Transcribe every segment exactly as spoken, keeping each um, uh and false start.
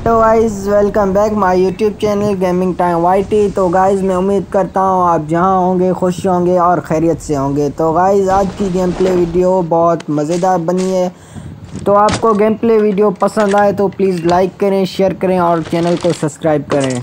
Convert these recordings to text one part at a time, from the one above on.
तो guys welcome back my YouTube channel gaming time YT. तो guys मैं उम्मीद करता हूँ आप जहाँ होंगे खुश होंगे और खैरियत से होंगे। तो गाइज़ आज की गेम प्ले वीडियो बहुत मज़ेदार बनी है। तो आपको गेम प्ले वीडियो पसंद आए तो प्लीज़ लाइक करें, शेयर करें और चैनल को सब्सक्राइब करें।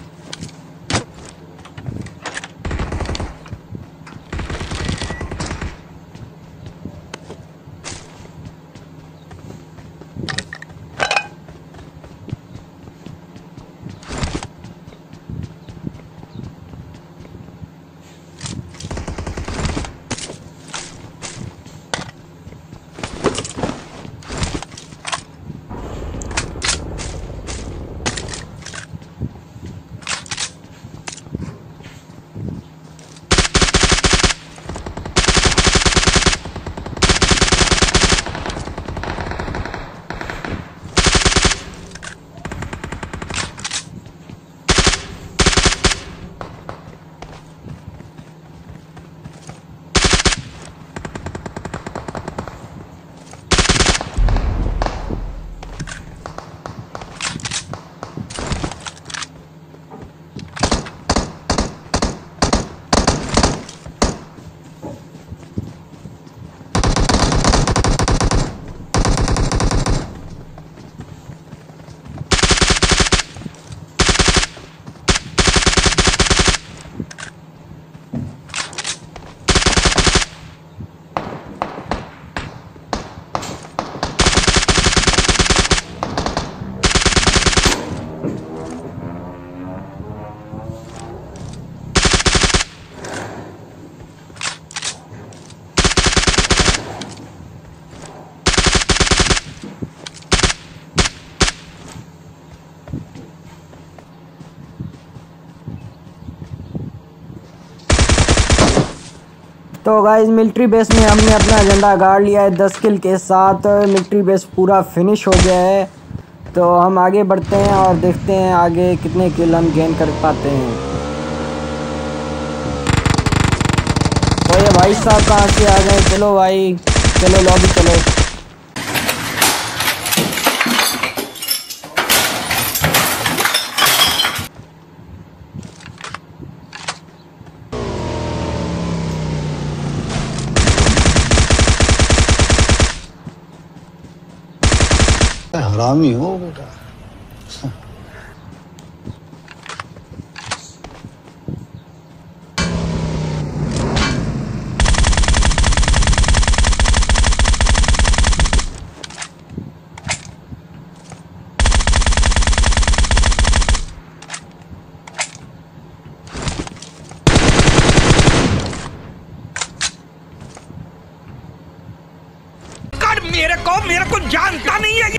तो गाइज मिलिट्री बेस में हमने अपना झंडा गाड़ लिया है दस किल के साथ। मिलिट्री बेस पूरा फिनिश हो गया है। तो हम आगे बढ़ते हैं और देखते हैं आगे कितने किल हम गेन कर पाते हैं। तो ये भाई साहब कहाँ से आ गए? चलो भाई चलो लॉबी चलो। हरामी हो बेटा। मेरे को मेरे को जानता नहीं है।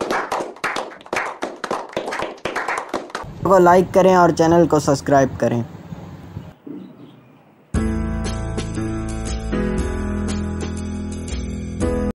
को लाइक करें और चैनल को सब्सक्राइब करें।